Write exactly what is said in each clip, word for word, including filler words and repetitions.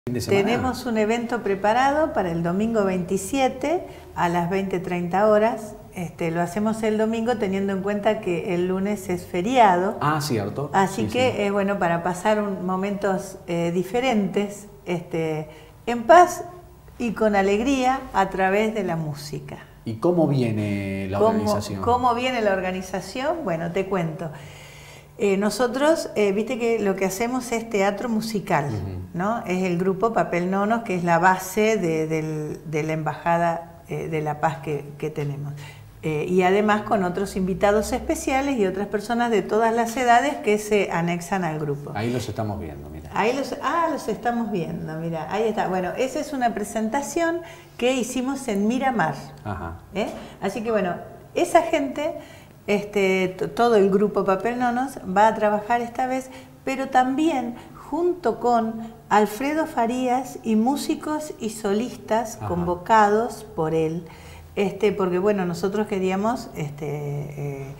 Fin de semana. Tenemos un evento preparado para el domingo veintisiete a las veinte treinta horas. Este, lo hacemos el domingo teniendo en cuenta que el lunes es feriado. Ah, cierto. Así sí, que es sí. eh, bueno para pasar un, momentos eh, diferentes, este, en paz y con alegría a través de la música. ¿Y cómo viene la ¿Cómo, organización? ¿Cómo viene la organización? Bueno, te cuento. Eh, nosotros, eh, viste que lo que hacemos es teatro musical, uh-huh. ¿no? Es el grupo Papel Nonos, que es la base de, de, de la Embajada eh, de la Paz que, que tenemos. Eh, y además con otros invitados especiales y otras personas de todas las edades que se anexan al grupo. Ahí los estamos viendo, mira. Ahí los, ah, los estamos viendo, mira, ahí está. Bueno, esa es una presentación que hicimos en Miramar. Ajá. ¿Eh? Así que bueno, esa gente... Este, todo el grupo Papel Nonos va a trabajar esta vez, pero también junto con Alfredo Farías y músicos y solistas Ajá. convocados por él, este, porque bueno, nosotros queríamos este, eh,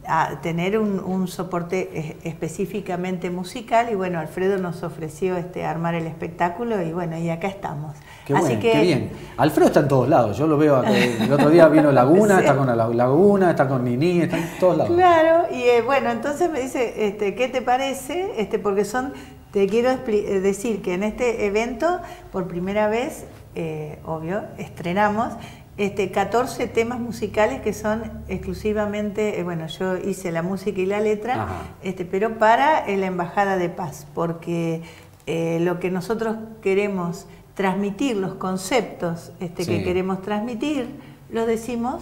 a tener un, un soporte específicamente musical y bueno, Alfredo nos ofreció este, armar el espectáculo y bueno, y acá estamos. Qué, Así bueno, que, qué bien. Alfredo está en todos lados, yo lo veo, acá, el otro día vino Laguna, sí. está con la Laguna, está con Nini, está en todos lados. Claro, y eh, bueno, entonces me dice, este, ¿qué te parece? Este, porque son, te quiero decir que en este evento, por primera vez, eh, obvio, estrenamos este, catorce temas musicales que son exclusivamente, eh, bueno, yo hice la música y la letra, este, pero para eh, la Embajada de Paz, porque eh, lo que nosotros queremos transmitir, los conceptos este, sí. que queremos transmitir, los decimos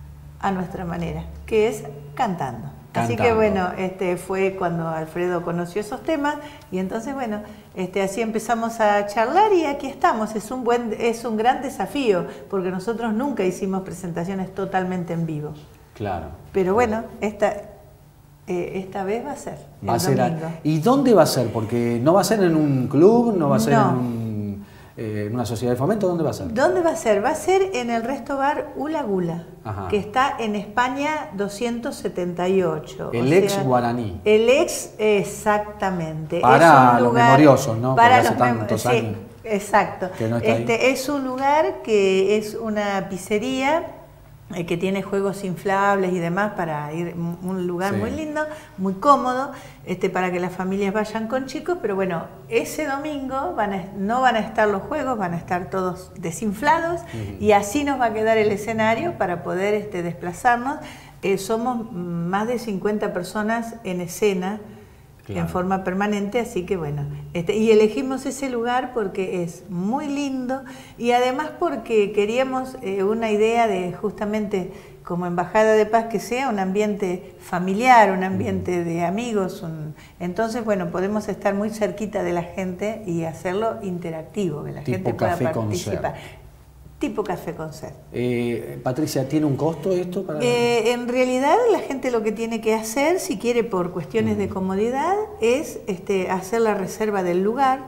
a nuestra manera, que es cantando. cantando. Así que bueno, este, fue cuando Alfredo conoció esos temas y entonces bueno, este, así empezamos a charlar y aquí estamos. Es un, buen, es un gran desafío porque nosotros nunca hicimos presentaciones totalmente en vivo. Claro. Pero bueno, esta, eh, esta vez va a ser. Va a ser a, ¿Y dónde va a ser? Porque no va a ser en un club, no va a ser no. en un... ¿En una sociedad de fomento? ¿Dónde va a ser? ¿Dónde va a ser? Va a ser en el Resto Bar Ula Gula, Ajá. que está en España doscientos setenta y ocho. El o ex sea, guaraní. El ex, exactamente. Para es un los lugar, memoriosos, ¿no? Para Porque los hace tantos sí, años. Exacto. Que no está este, ahí. Es un lugar que es una pizzería eh, que tiene juegos inflables y demás para ir, un lugar sí. muy lindo, muy cómodo, este, para que las familias vayan con chicos, pero bueno, ese domingo van a, no van a estar los juegos, van a estar todos desinflados uh-huh. y así nos va a quedar el escenario para poder este, desplazarnos. Eh, somos más de cincuenta personas en escena, claro. en forma permanente, así que bueno, este, y elegimos ese lugar porque es muy lindo y además porque queríamos eh, una idea de justamente como Embajada de Paz que sea un ambiente familiar, un ambiente de amigos, un, entonces bueno, podemos estar muy cerquita de la gente y hacerlo interactivo, que la tipo gente pueda café participar. Concert. Tipo café concert. Eh, Patricia, ¿tiene un costo esto? Para... Eh, en realidad la gente lo que tiene que hacer, si quiere por cuestiones uh-huh. de comodidad, es este, hacer la reserva del lugar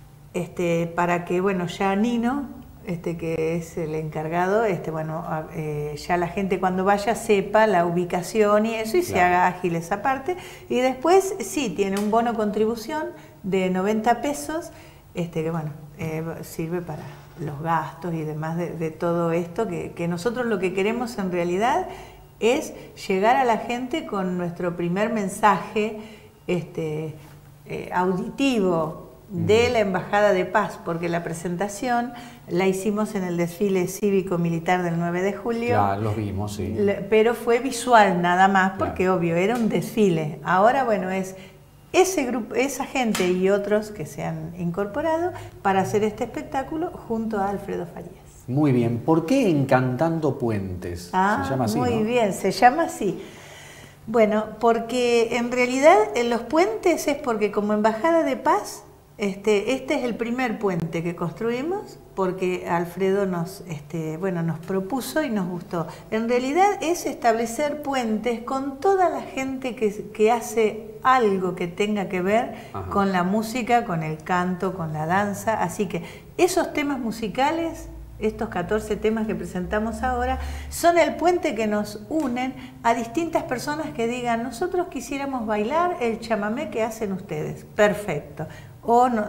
este, para que, bueno, ya Nino, este, que es el encargado, este, bueno, eh, ya la gente cuando vaya sepa la ubicación y eso y claro. se haga ágil esa parte. Y después sí, tiene un bono contribución de noventa pesos, este, que bueno, eh, sirve para... los gastos y demás de, de todo esto, que, que nosotros lo que queremos en realidad es llegar a la gente con nuestro primer mensaje este, eh, auditivo de la Embajada de Paz, porque la presentación la hicimos en el desfile cívico-militar del nueve de julio. Ya, los vimos, sí. Pero fue visual nada más, porque claro. obvio, era un desfile. Ahora, bueno, es... Ese grupo, esa gente y otros que se han incorporado para hacer este espectáculo junto a Alfredo Farías. Muy bien. ¿Por qué Encantando Puentes? Ah, se llama así, muy ¿no? bien, se llama así. Bueno, porque en realidad en los puentes es porque como Embajada de Paz, este, este es el primer puente que construimos porque Alfredo nos, este, bueno, nos propuso y nos gustó. En realidad es establecer puentes con toda la gente que, que hace algo que tenga que ver Ajá. con la música, con el canto, con la danza. Así que esos temas musicales, estos catorce temas que presentamos ahora, son el puente que nos unen a distintas personas que digan, nosotros quisiéramos bailar el chamamé que hacen ustedes. Perfecto. O no,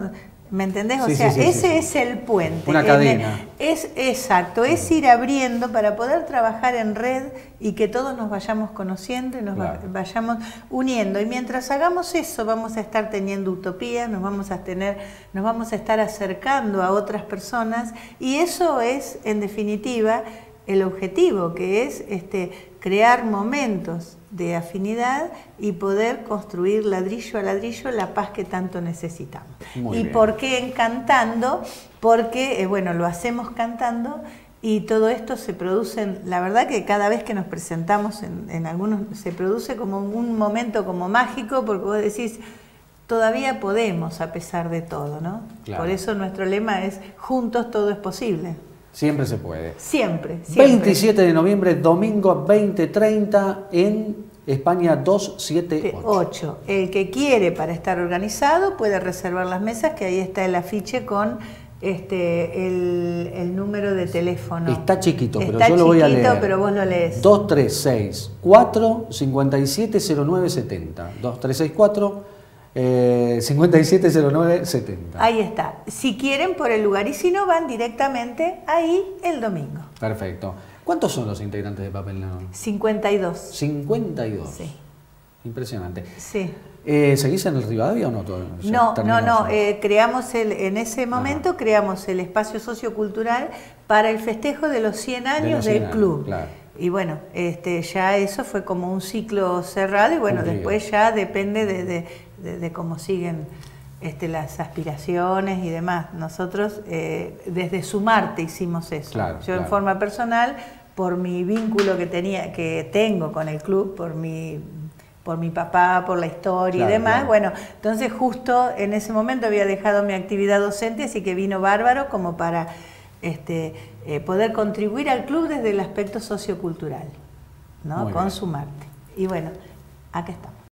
¿Me entendés? Sí, o sea, sí, sí, ese sí, sí. es el puente. Una cadena. Es exacto, es ir abriendo para poder trabajar en red y que todos nos vayamos conociendo y nos Claro. vayamos uniendo. Y mientras hagamos eso, vamos a estar teniendo utopías, nos vamos a tener, nos vamos a estar acercando a otras personas, y eso es, en definitiva, el objetivo, que es este, crear momentos de afinidad y poder construir ladrillo a ladrillo la paz que tanto necesitamos. Muy ¿Y bien. por qué en cantando? Porque, eh, bueno, lo hacemos cantando y todo esto se produce, en, la verdad que cada vez que nos presentamos en, en algunos, se produce como un momento como mágico, porque vos decís, todavía podemos a pesar de todo, ¿no? Claro. Por eso nuestro lema es, juntos todo es posible. Siempre se puede. Siempre, siempre. veintisiete de noviembre, domingo veinte treinta en España doscientos setenta y ocho. ocho. El que quiere para estar organizado puede reservar las mesas, que ahí está el afiche con este, el, el número de teléfono. Está chiquito, pero está yo lo voy a chiquito, leer. pero vos lo lees. dos tres seis cuatro cinco siete cero nueve siete cero. dos tres seis cuatro Eh, cincuenta y siete cero nueve setenta. Ahí está. Si quieren por el lugar, y si no, van directamente ahí el domingo. Perfecto. ¿Cuántos son los integrantes de Papel Neón? cincuenta y dos. cincuenta y dos. Sí. Impresionante. Sí. Eh, ¿Seguís en el Rivadavia o no? Todo- ya No, no, terminó no. eso? Eh, creamos el, en ese momento Ajá. creamos el espacio sociocultural para el festejo de los cien años los cien del años, club. claro. Y bueno, este, ya eso fue como un ciclo cerrado, y bueno, Cumplido. después ya depende de, de, de, de cómo siguen este, las aspiraciones y demás. Nosotros eh, desde Sumarte hicimos eso. Claro, Yo claro. en forma personal, por mi vínculo que tenía, que tengo con el club, por mi por mi papá, por la historia Claro, y demás, claro. bueno, entonces justo en ese momento había dejado mi actividad docente, así que vino bárbaro como para este, eh, poder contribuir al club desde el aspecto sociocultural, ¿no? Muy Con bien. Sumarte. Y bueno, acá estamos.